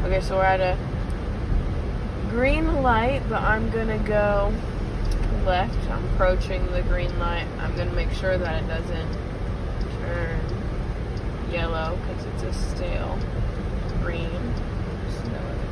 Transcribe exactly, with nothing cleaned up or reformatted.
Okay, so we're at a green light, but I'm gonna go left. I'm approaching the green light. I'm gonna make sure that it doesn't turn yellow because it's a stale green. So